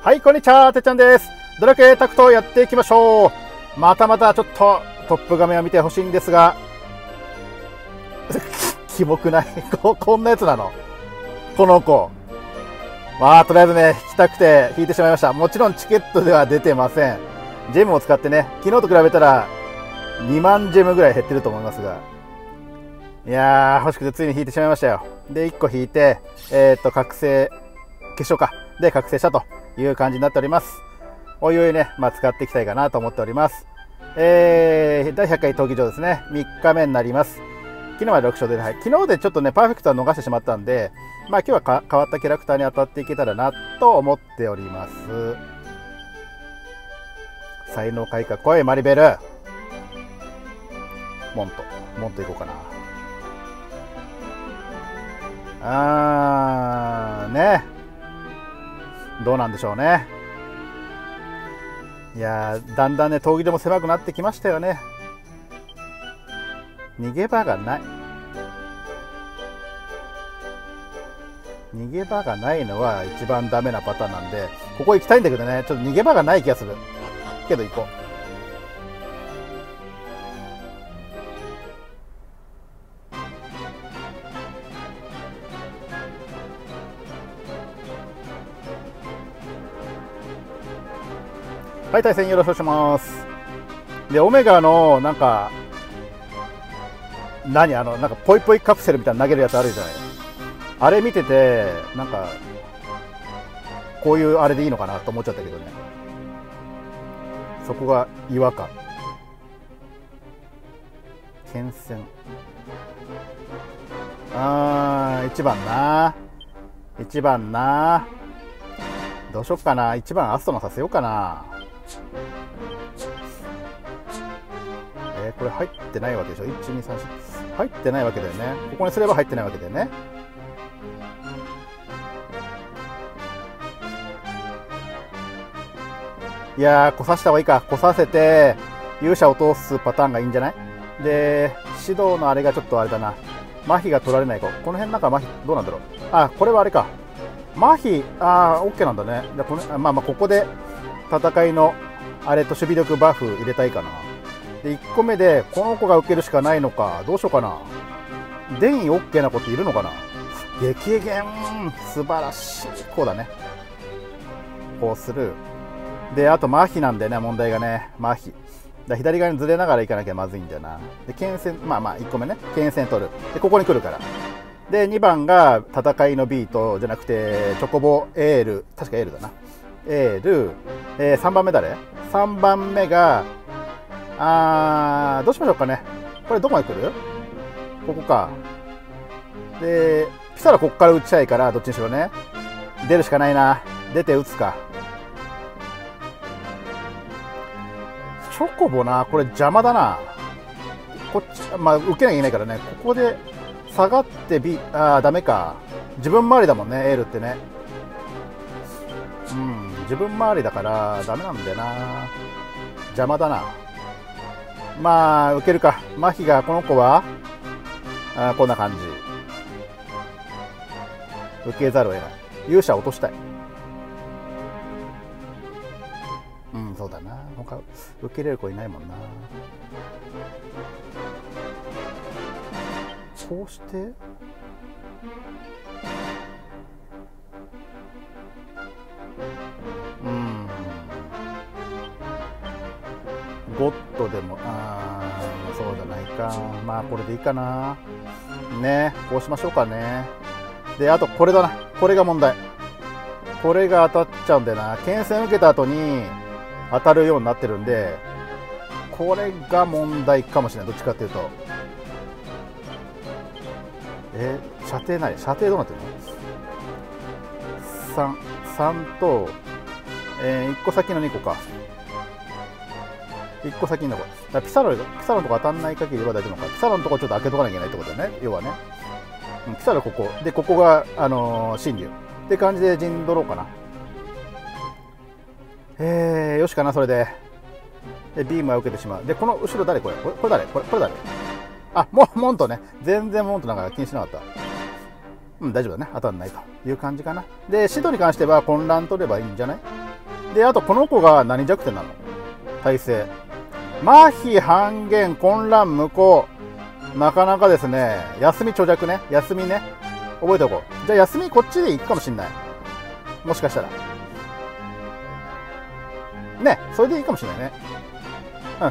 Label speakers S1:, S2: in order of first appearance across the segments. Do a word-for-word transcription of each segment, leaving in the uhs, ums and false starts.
S1: はい、こんにちは、てっちゃんです。ドラクエタクトやっていきましょう。またまたちょっとトップ画面を見てほしいんですが、キモくないここんなやつなのこの子。まあ、とりあえずね、引きたくて引いてしまいました。もちろんチケットでは出てません。ジェムを使ってね、昨日と比べたらにまんジェムぐらい減ってると思いますが。いやー、欲しくてついに引いてしまいましたよ。で、いっこ引いて、えー、っと、覚醒、決勝か。で、覚醒したという感じになっております。おいおいね、まあ、使っていきたいかなと思っております。えー、だいひゃっかい闘技場ですね。みっかめになります。昨日はろく勝で、はい、昨日でちょっとね、パーフェクトは逃してしまったんで、まあ今日はか変わったキャラクターに当たっていけたらなと思っております。才能開花、来い、マリベル。モント、モントいこうかな。あー、ね。どうなんでしょうね。いやー、だんだんね、闘技場も狭くなってきましたよね。逃げ場がない。逃げ場がないのは一番ダメなパターンなんで、ここ行きたいんだけどね、ちょっと逃げ場がない気がする。けど行こう。はい、対戦よろしくお願いします。で、オメガの、なんか、何あの、なんか、ポイポイカプセルみたいなの投げるやつあるじゃない。あれ見てて、なんか、こういうあれでいいのかなと思っちゃったけどね。そこが違和感。剣戦。あー、いちばんな。いちばんな。どうしよっかな。いちばんアストのさせようかな。えー、これ入ってないわけでしょ。いち、に、さん、よん。入ってないわけだよね。ここにすれば入ってないわけだよね。いやー、来させた方がいいか。来させて、勇者を通すパターンがいいんじゃない？で、指導のあれがちょっとあれだな。麻痺が取られない子。この辺なんか麻痺、どうなんだろう。あ、これはあれか。麻痺、あー、OK なんだね。でこのまあまあ、ここで戦いのあれと守備力バフ入れたいかな。で、いっこめで、この子が受けるしかないのか。どうしようかな。電位 OK な子っているのかな。激減、素晴らしい。こうだね。こうする。で、あと麻痺なんだよね、問題がね。麻痺。だ左側にずれながら行かなきゃまずいんだよな。で、剣戦、まあまあ、いっこめね。剣戦取る。で、ここに来るから。で、にばんが戦いのビートじゃなくて、チョコボエール。確かエールだな。エール。えー、さんばんめ誰 ?さん 番目が、あー、どうしましょうかね。これどこまで来る？ここか。で、ピサラこっから打ちたいから、どっちにしろね。出るしかないな。出て打つか。チョコボな、これ邪魔だな。こっち、まあ、受けなきゃいけないからね。ここで下がって B、あー、ダメか。自分周りだもんね、エールってね。うん、自分周りだからダメなんだよな。邪魔だな。まあ、受けるか。麻痺が、この子は、あこんな感じ。受けざるを得ない。勇者落としたい。うん、そうだな。他、受けれる子いないもんな。こうして、うん。ゴッドでも、あー、そうじゃないか。まあ、これでいいかな。ね、こうしましょうかね。で、あと、これだな。これが問題。これが当たっちゃうんだよな。剣戦受けた後に当たるようになってるんで、これが問題かもしれない。どっちかっていうと。え、射程ない。射程どうなってるの ?さん、さんと、えー、いっこ先のにこか。いっこ先のとこ。だピサロ、ピサロのとこ当たんない限りは大丈夫か。ピサロのとこちょっと開けとかなきゃいけないってことだよね。要はね。うん、ピサロここ。で、ここが、あのー、新竜。って感じで陣取ろうかな。えー、よしかな、それで。で、ビームは受けてしまう。で、この後ろ誰これこれこれ誰これこれ誰あ、もう、モントね。全然モントなんか気にしなかった。うん、大丈夫だね。当たんないという感じかな。で、シドに関しては混乱取ればいいんじゃない？ で、あとこの子が何弱点なの？耐性。麻痺、半減、混乱、無効。なかなかですね。休み長弱ね。休みね。覚えておこう。じゃあ休みこっちで行くかもしんない。もしかしたら。ね、それでいいかもしれないね。うん。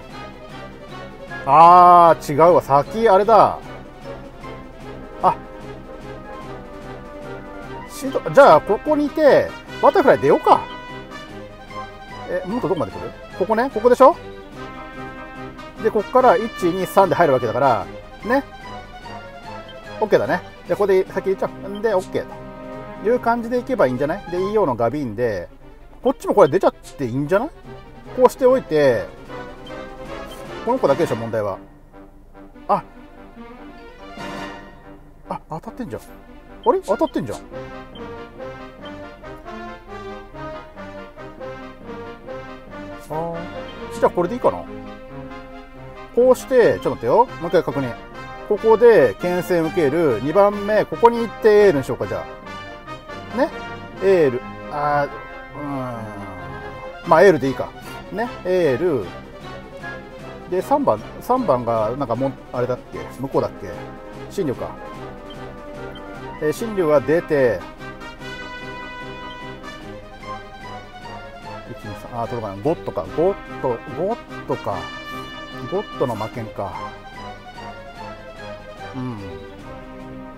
S1: あー、違うわ。先、あれだ。あ。しど、じゃあ、ここにいて、バタフライ出ようか。え、もっとどこまで来る？ここね。ここでしょ？で、ここからいち、に、さんで入るわけだから、ね。OK だね。で、ここで先行っちゃう。んで、OK という感じでいけばいいんじゃない？で、イーオー のガビンで、こっちもこれ出ちゃっていいんじゃない？こうしておいて、この子だけでしょ、問題は。あ、あ、当たってんじゃん。あれ？当たってんじゃん。あー、じゃあこれでいいかな。こうして、ちょっと待ってよ。もう一回確認。ここで牽制受ける。にばんめ、ここに行ってエールにしようか、じゃあ。ね。エール。あー、うーん。まあ、エールでいいか。ね。エール。で、さんばん。さんばんが、なんかもう、あれだっけ？向こうだっけ？新竜か。えー、新竜は出て、いち、に、さん、あー、届かない。ゴッドか。ゴッド、ゴッドか。ゴッドの負けんか。うん。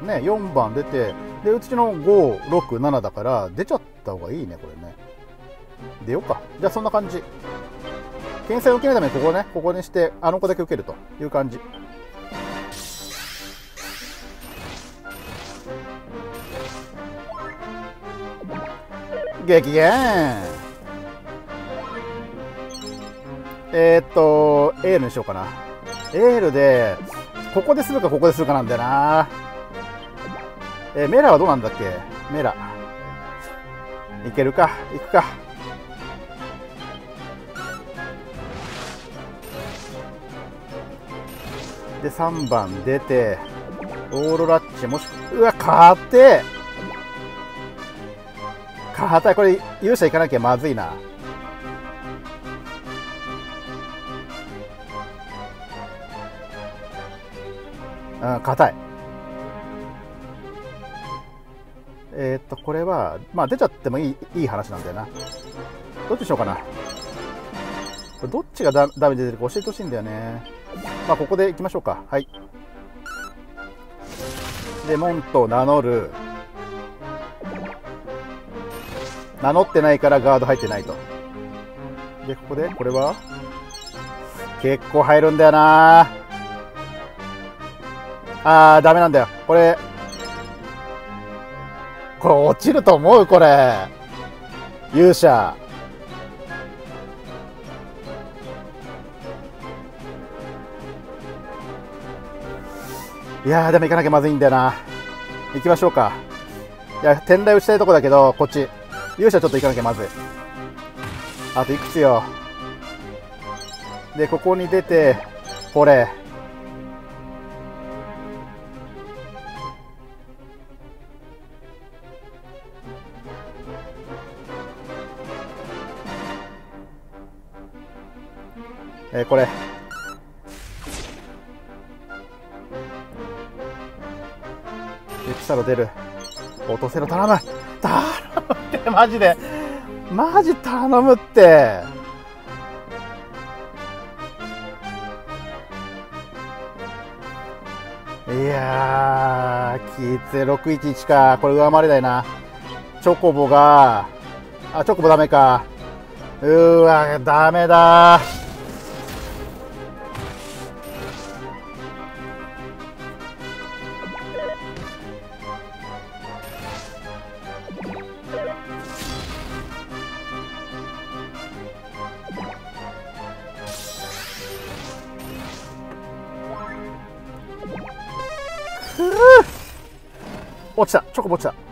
S1: ね、よんばん出て、で、うちのご、ろく、ななだから、出ちゃった方がいいね、これね。出ようか。じゃあ、そんな感じ。牽制を受けないために、ここね、ここにして、あの子だけ受けるという感じ。激減。えー、っと、エールにしようかな。エールで、ここでするかここでするかなんだよな。えー、メラはどうなんだっけ？メラ。いけるか？いくか。で、さんばん出て、オーロラッチもしく、うわ、勝て勝たい。これ、勇者行かなきゃまずいな。うん、硬い。えー、っと、これは、まあ出ちゃってもいい、いい話なんだよな。どっちにしようかな。これどっちがダダメージ出てるか教えてほしいんだよね。まあここで行きましょうか。はい。で、モンと名乗る。名乗ってないからガード入ってないと。で、ここで、これは結構入るんだよな。あー、ダメなんだよ。これ、これ落ちると思う？これ。勇者。いやー、でも行かなきゃまずいんだよな。行きましょうか。いや、天雷打ちたいとこだけど、こっち。勇者ちょっと行かなきゃまずい。あといくつよ。で、ここに出て、これ。えー、これ。エピサロ出る。落とせろ、頼む。頼むって、マジで。マジ頼むって。いやー、きつい。ろくいちいちか。これ上回れないな。チョコボが、あ、チョコボダメか。うーわ、ダメだー。落ちた。チョコボ落ちた。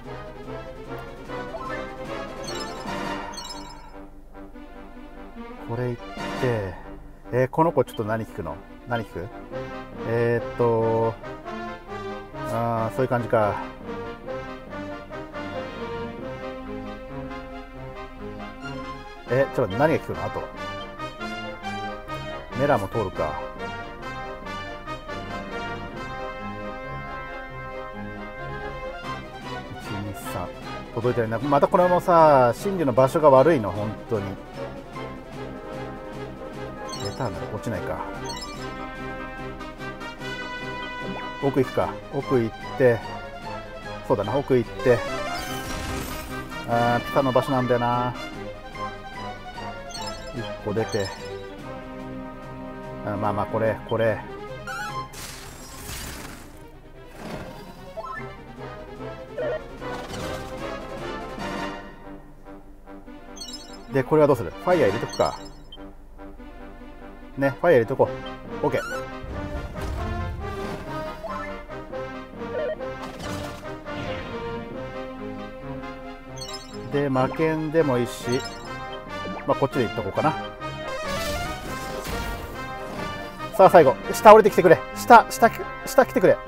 S1: これいって、えー、この子ちょっと何聞くの？何聞く？えー、っと、あー、そういう感じか。 え、ちょっと何が効くの？あとメラも通るか。いちにさん届いてないな。またこれもさ、真珠の場所が悪いの本当に。エターナル落ちないか。奥行くか。奥行って、そうだな、奥行って、あーピタの場所なんだよな。いっこ出て、あまあまあこれこれで、これはどうする？ファイヤー入れとくかね。ファイヤー入れとこう。 OK。で負けんでもいいし、まあこっちでいっとこうかな。さあ最後、下降りてきてくれ。下下下来てくれ。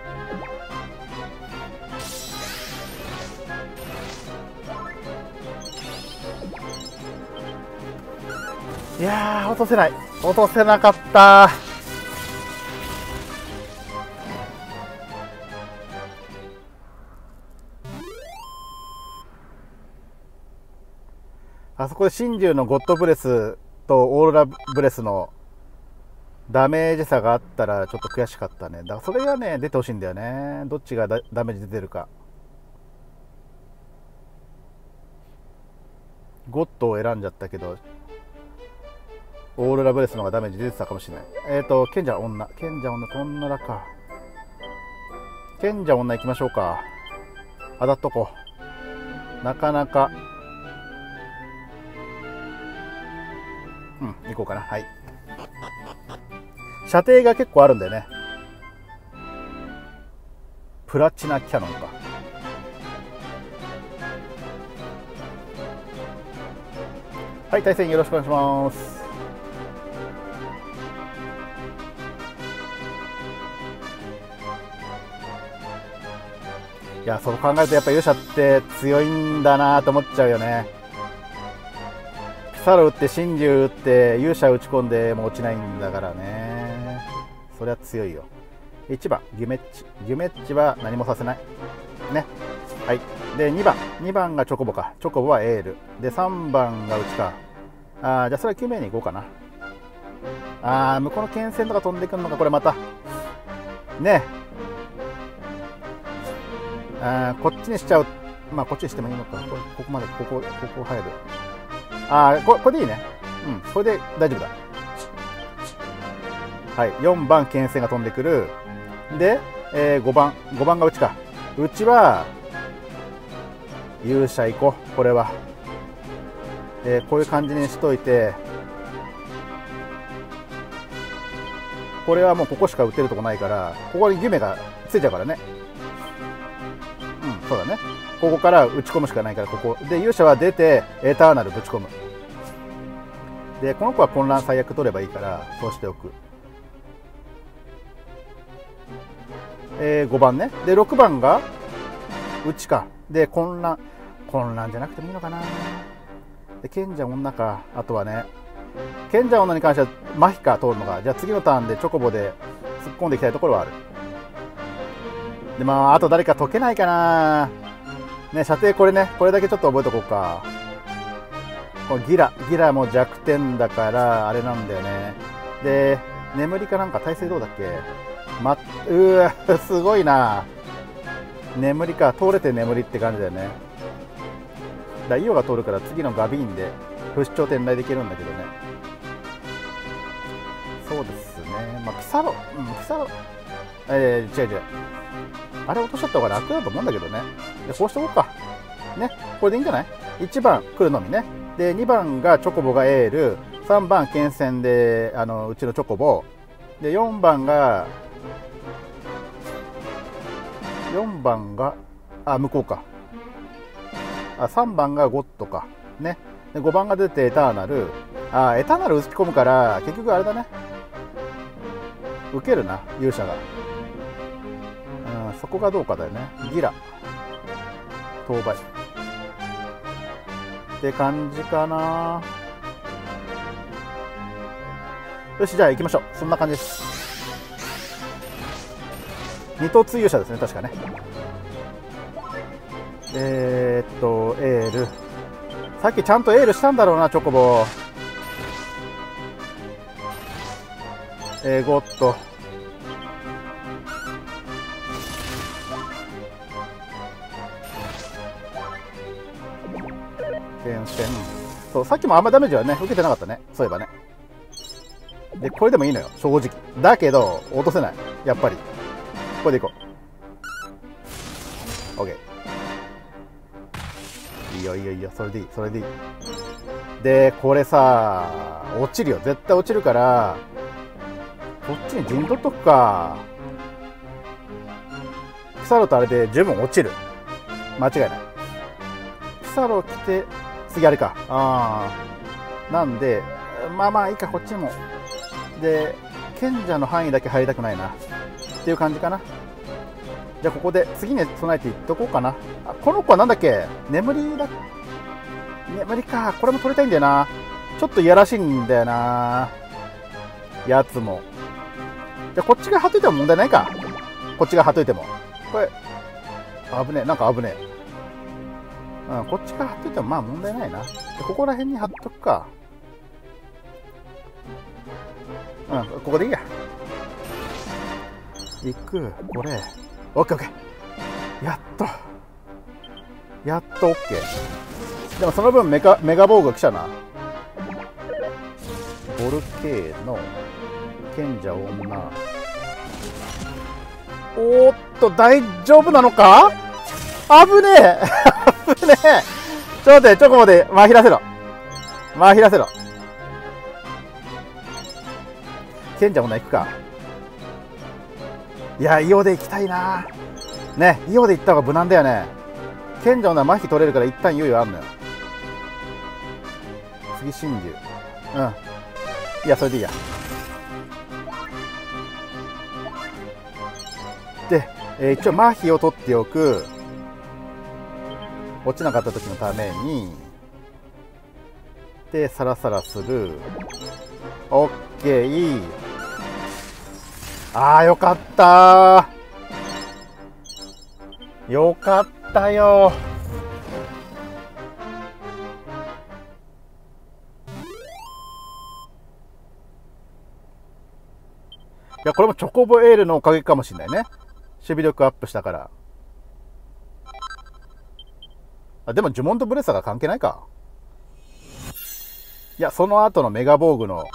S1: いやー、落とせない。落とせなかった。あそこで真珠のゴッドブレスとオーロラブレスのダメージ差があったらちょっと悔しかったね。だからそれがね出てほしいんだよね。どっちがダメージ出てるか。ゴッドを選んじゃったけどオーロラブレスの方がダメージ出てたかもしれない。えっ、ー、と賢者女賢者女トンナラか。賢者女行きましょうか。当たっとこう。なかなかうん行こうかな。はい、射程が結構あるんだよね。プラチナキャノンか。はい、対戦よろしくお願いします。いや、そう考えるとやっぱ勇者って強いんだなと思っちゃうよね。ピサロ打って真珠打って勇者打ち込んでも落ちないんだからね。そりゃ強いよ。いちばんギュメッチ。ギュメッチは何もさせないね。はい。でにばんにばんがチョコボか。チョコボはエールでさんばんがうちか。あー、じゃあそれはきゅう名に行こうかな。あー、向こうの剣線とか飛んでくるのか。これまたね。あー、こっちにしちゃう。まあこっちにしてもいいのか。こ, ここまでここここ入る。あー、こ, これでいいね。うん、これで大丈夫だ。はい、よんばん剣線が飛んでくる。で、えー、ごばんごばんがうちか。うちは勇者行こう。これは、えー、こういう感じにしといて、これはもうここしか打てるとこないから、ここにギュメがついちゃうからね。うん、そうだね。ここから打ち込むしかないから、ここで勇者は出てエターナルぶち込む。でこの子は混乱最悪取ればいいからそうしておく。えー、ごばんね。でろくばんがうちか。で混乱混乱じゃなくてもいいのかな。で賢者女か。あとはね、賢者女に関してはマヒカ通るのが。じゃあ次のターンでチョコボで突っ込んでいきたいところはある。でまああと誰か解けないかなね。射程これね、これだけちょっと覚えとこうか。このギラギラも弱点だからあれなんだよね。で眠りかなんか耐性どうだっけ。ま、うわすごいな。眠りか。通れて眠りって感じだよね。だイオが通るから次のガビーンで不死鳥転来できるんだけどね。そうですね。まあピサロ、うん、ピサロ、えー、違う違う、あれ落としちゃった方が楽だと思うんだけどね。でこうしておこうかね。これでいいんじゃない。いちばん来るのみね。でにばんがチョコボがエール、さんばん剣線であのうちのチョコボで、よんばんがよんばんがあ向こうか。あさんばんがゴッドかね。でごばんが出てエターナル。あエターナル打ち込むから結局あれだね、受けるな勇者が。うん、そこがどうかだよね。ギラ、当倍。 って感じかな。よし、じゃあ行きましょう。そんな感じです。二突勇者ですね、確かね。えー、っとエール、さっきちゃんとエールしたんだろうな、チョコボ。えー、ゴッド、厳選。そう、さっきもあんまダメージはね受けてなかったね、そういえばね。でこれでもいいのよ、正直。だけど落とせない、やっぱり。これでいこう。 OK、 いいよいいよいいよ、それでいい、それでいい。でこれさ、落ちるよ、絶対落ちるから、こっちに陣取っとくか。ピサロとあれで十分落ちる、間違いない。ピサロ来て次あれか。ああ、なんでまあまあいいか、こっちも。で賢者の範囲だけ入りたくないなっていう感じかな。じゃあここで次に備えていっとこうかな。あ、この子はなんだっけ、眠りだ、眠りか。これも取りたいんだよな。ちょっといやらしいんだよな、やつも。じゃあこっちが貼っといても問題ないか。こっちが貼っといてもこれ危ねえ、なんか危ねえ。うん、こっちが貼っといてもまあ問題ないな。でここら辺に貼っとくか。うん、ここでいいや。行く、これ。オッケーオッケー。やっと。やっとオッケー。でもその分メカ、メガ防具が来たな。ボルケーノ、賢者女。おーっと、大丈夫なのか。危ねえ危ねえ。ちょっと待って、ちょこまで、まひらせろ。まひらせろ。賢者女行くか。いや、イオで行きたいな。ね、イオで行った方が無難だよね。賢者女は麻痺取れるから一旦猶予あんのよ。次、真珠。うん。いや、それでいいや。で、えー、一応麻痺を取っておく。落ちなかった時のために。で、サラサラする。オッケー、いい。あー、よかったー。よかったよ。いや、これもチョコボエールのおかげかもしれないね。守備力アップしたから。あ、でも呪文とブレッサーが関係ないか。いや、その後のメガ防具の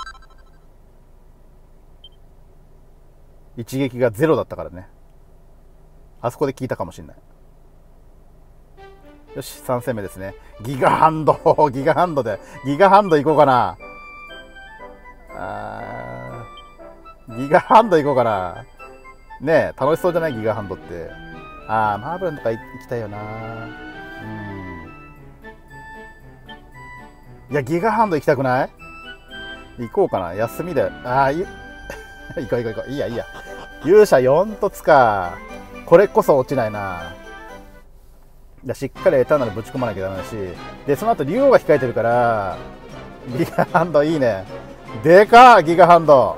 S1: 一撃がゼロだったからね。あそこで効いたかもしれない。よし、さん戦目ですね。ギガハンドギガハンドでギガハンドいこうかな。あー、ギガハンドいこうかな。ねえ、楽しそうじゃない、ギガハンドって。あー、マーブルンとか行きたいよな。うん、いや、ギガハンド行きたくない？行こうかな。休みで。ああ、い行こう行こう行こう。いいやいいや。勇者よん突か。これこそ落ちないな。いや、しっかりエターナルぶち込まなきゃダメだし。で、その後、竜王が控えてるから、ギガハンドいいね。でかっ、ギガハンド。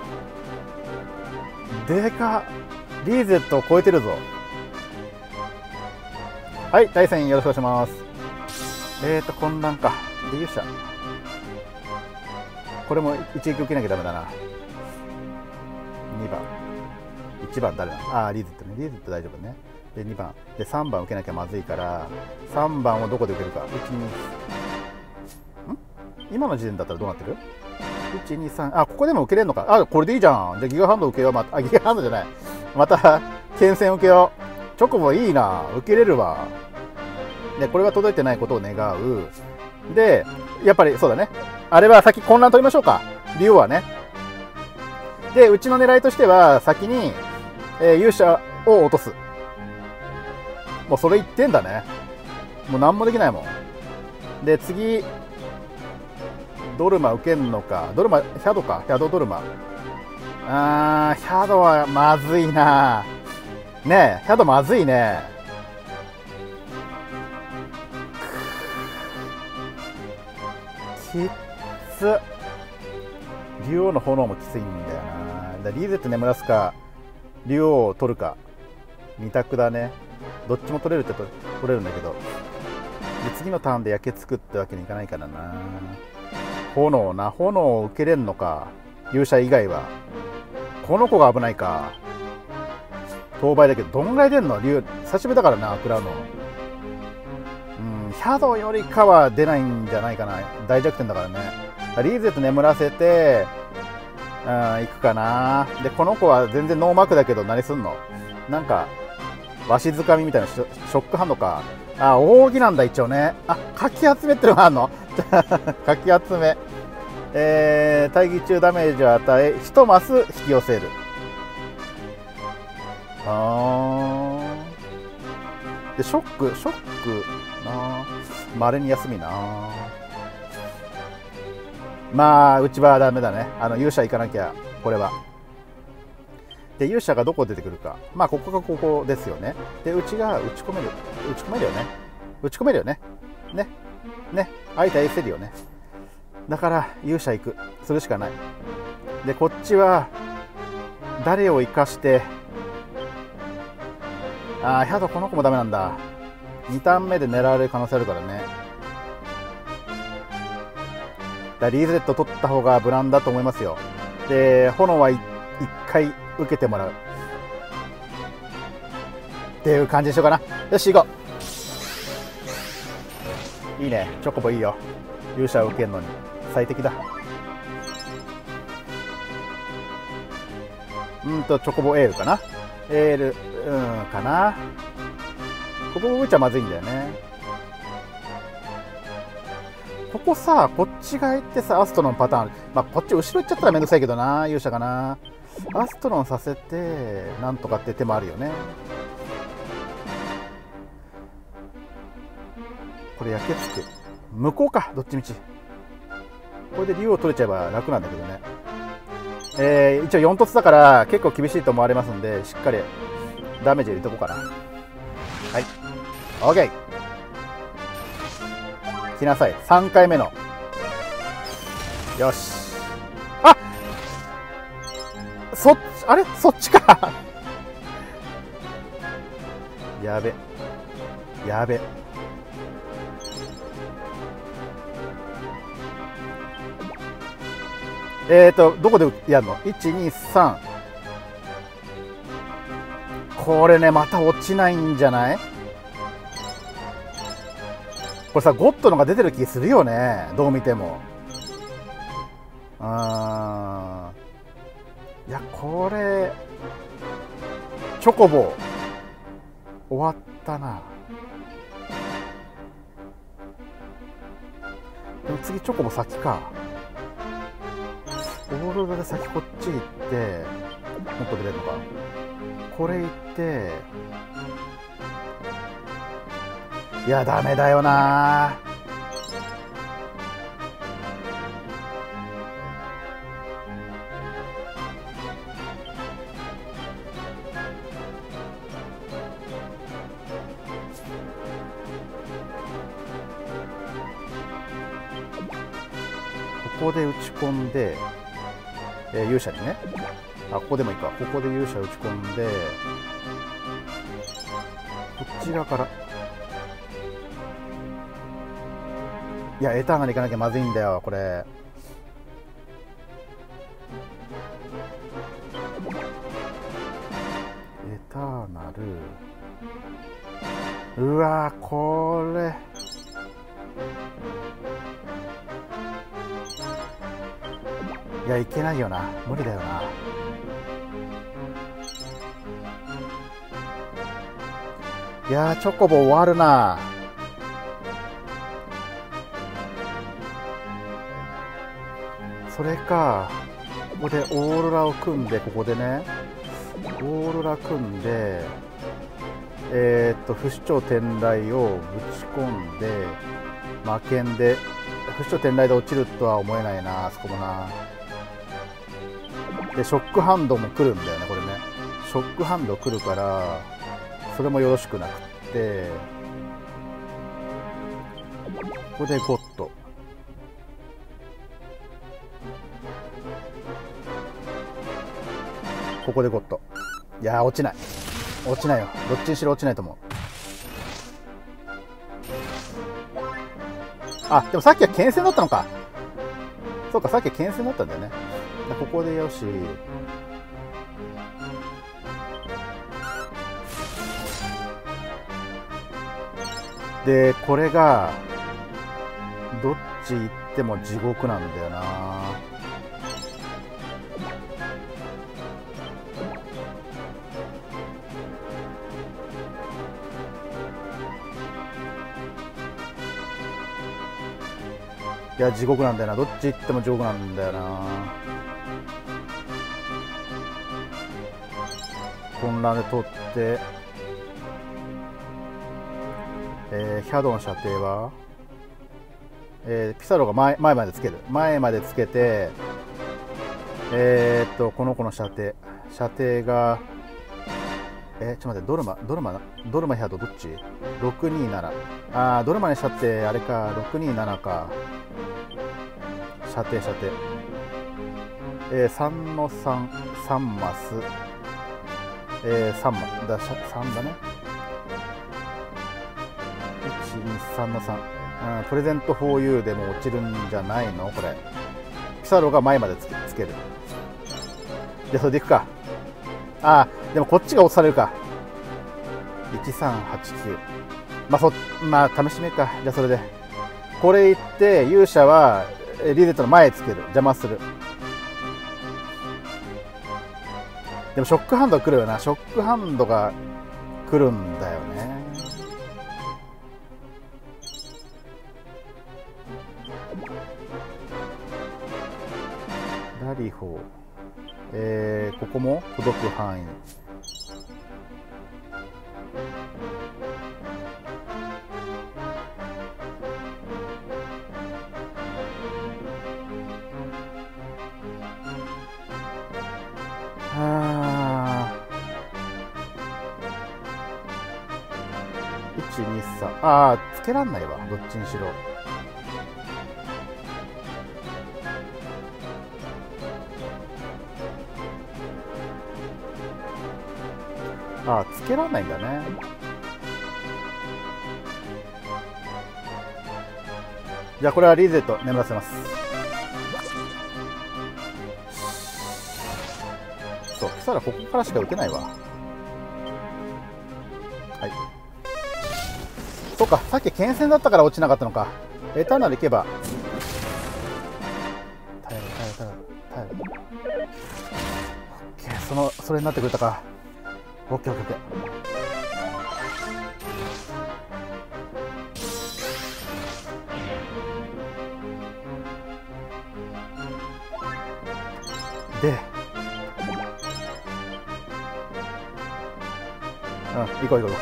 S1: でかっ。リーゼットを超えてるぞ。はい、対戦よろしくお願いします。えーと、混乱か。で、勇者。これも一撃受けなきゃダメだな。にばん。いちばん誰だ。ああ、リーゼットね。リーゼット大丈夫ね。で、にばん。で、さんばん受けなきゃまずいから、さんばんをどこで受けるか。いち、に、ん？今の時点だったらどうなってる？ いち、に、さん。あ、ここでも受けれるのか。あ、これでいいじゃん。じゃあギガハンド受けよう。また、あ、ギガハンドじゃない。また、剣戦受けよう。チョコボいいな。受けれるわ。で、これが届いてないことを願う。で、やっぱりそうだね。あれは先混乱取りましょうか。竜王はね。で、うちの狙いとしては、先に、えー、勇者を落とす。もうそれ言ってんだね。もう何もできないもん。で、次、ドルマ受けんのか。ドルマ、ヒャドか。ヒャドドルマ。あー、ヒャドはまずいな。ねえ、ヒャドまずいね。 きつ。竜王の炎もきついんだよな。だリーゼット眠らすか竜王を取るかに択だね。どっちも取れるって取れるんだけど、で次のターンで焼けつくってわけにいかないからな。炎な、炎を受けれんのか勇者以外は。この子が危ないか。当倍だけどどんぐらい出んの竜、久しぶりだからな食らうの。うん、シャドウよりかは出ないんじゃないかな。大弱点だからね。リーゼット眠らせて、うん、行くかな。でこの子は全然ノーマークだけど何すんの、なんかわしづかみみたいなショックハンドか。あ、扇なんだ一応ね。あ、かき集めってのがあるのかき集め、えー、対義中ダメージを与えいちマス引き寄せる。あーでショックショックな、まれに休みな。まあうちはダメだね。あの勇者行かなきゃこれは。で勇者がどこ出てくるか、まあここがここですよね。でうちが打ち込める打ち込めるよね打ち込めるよねねね相対せるよね。だから勇者行く、それしかない。でこっちは誰を生かして、ああヒャドこの子もダメなんだ。にターン目で狙われる可能性あるからね。だリーゼット取った方が無難だと思いますよ。で炎はいっかい受けてもらうっていう感じにしようかな。よし行こう。いいね、チョコボいいよ。勇者を受けるのに最適だ。うんとチョコボエールかな。エールうんかな。ここ打っちゃまずいんだよね。ここさ、こっちが行ってさ、アストロンパターン、まあ、こっち後ろ行っちゃったらめんどくさいけどな、勇者かな。アストロンさせてなんとかって手もあるよね。これ焼けつく向こうか、どっちみちこれで竜を取れちゃえば楽なんだけどね。えー、一応よん凸だから結構厳しいと思われますんで、しっかりダメージ入れとこうかな。はい OK、 来なさい。さんかいめのよし。あ、そっちあれそっちかやべやべ。えーとどこでやるの ?いちにさん、これねまた落ちないんじゃない？これさゴッドのが出てる気するよね、どう見ても。うーん、いやこれチョコボ終わったな。でも次チョコボ先か。オーロラで先こっち行ってもっと出れるのか。これ行っていやダメだよな。ここで打ち込んで、えー、勇者にね、あここでもいいか。ここで勇者打ち込んでこっち側から、いやエターナル行かなきゃまずいんだよこれ。エターナル、うわーこれいやいけないよな、無理だよな。いやーチョコボ終わるな。それかここでオーロラを組んで、ここでねオーロラ組んでえー、っと不死鳥天雷をぶち込んで魔剣で不死鳥天雷で落ちるとは思えないな、あそこもな。でショックハンドも来るんだよねこれね。ショックハンド来るからそれもよろしくなくって、ここでゴッドここでゴッド。いやー落ちない、落ちないよ。どっちにしろ落ちないと思う。あ、でもさっきは牽制だったのか。そうか、さっきは牽制だったんだよね。ここでよし。でこれがどっち行っても地獄なんだよな。いや地獄なんだよな。どっち行っても地獄なんだよな。混乱で取って、えー、ヒャドの射程は、えー、ピサロが 前, 前までつける。前までつけて、えー、っとこの子の射程射程が、えー、ちょっと待って、ドルマドルマドルマヒャドどっち ?ろくにーなな。あードルマに射程あれか、ろくにーななか。射程射程、えー、さんのさん、さんマス、えー、さんマスだ、さんだね。いちにさんのさん、うん、プレゼント フォーユー でも落ちるんじゃないのこれ。ピサロが前までつ け, つける。じゃあそれでいくか。ああでもこっちが落とされるか。いちさんはちきゅう、まあそまあ試し目か。じゃあそれでこれいって勇者はリゼットの前つける。邪魔する。でもショックハンド来るよな。ショックハンドが来るんだよね。ラリホー、えー、ここも届く範囲。あいちにさん、ああつけらんないわ。どっちにしろ。ああつけらんないんだね。じゃあこれはリゼット眠らせます。そう、ピサラここからしか打てないわ。はい。そうか、さっき剣戦だったから落ちなかったのか。エターナルいけば。耐えろ耐えろ耐えろ耐えろ。オッケー、そのそれになってくれたか。オッケーオッケーオッケー。で、うん、行こう行こう行こう。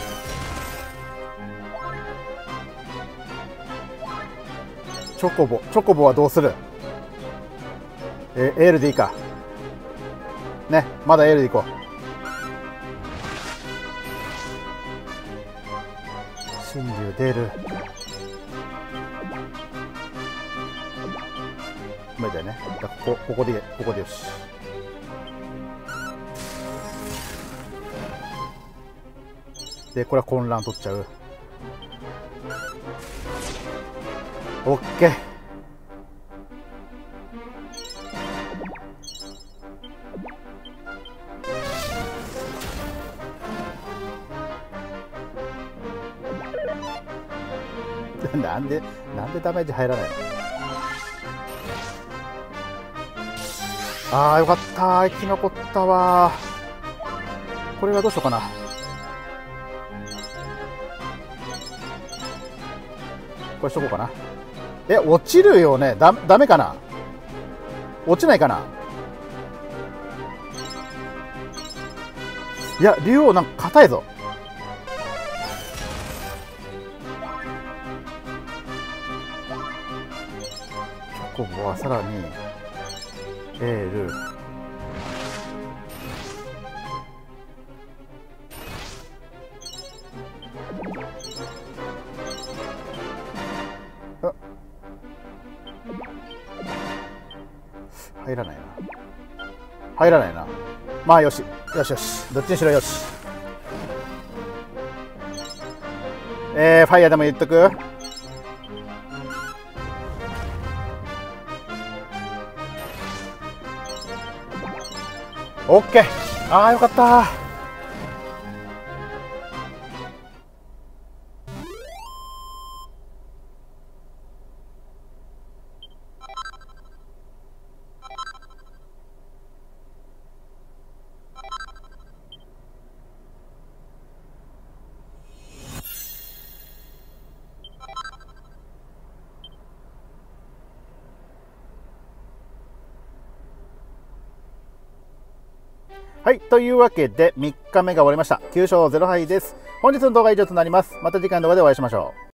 S1: チョコボ、チョコボはどうする？えー、エールでいいか。ね、まだエールでいこう。真珠出る。無理だよね。ここ、ここで、ここでよし。で、これは混乱取っちゃう。オッケー。なんで、なんでダメージ入らないの？あーよかったー、生き残ったわー。これはどうしようかな。これしとこうかな。え、落ちるよね。だ、ダメかな。落ちないかな。いや、竜王なんか硬いぞ。チョコボはさらにエール。あ、入らないな。入らないな。 まあよしよしよし、どっちにしろよし。えー、ファイヤーでも言っとく。オッケー。ああよかった。はい。というわけで、みっかめが終わりました。きゅう勝ゼロ敗です。本日の動画は以上となります。また次回の動画でお会いしましょう。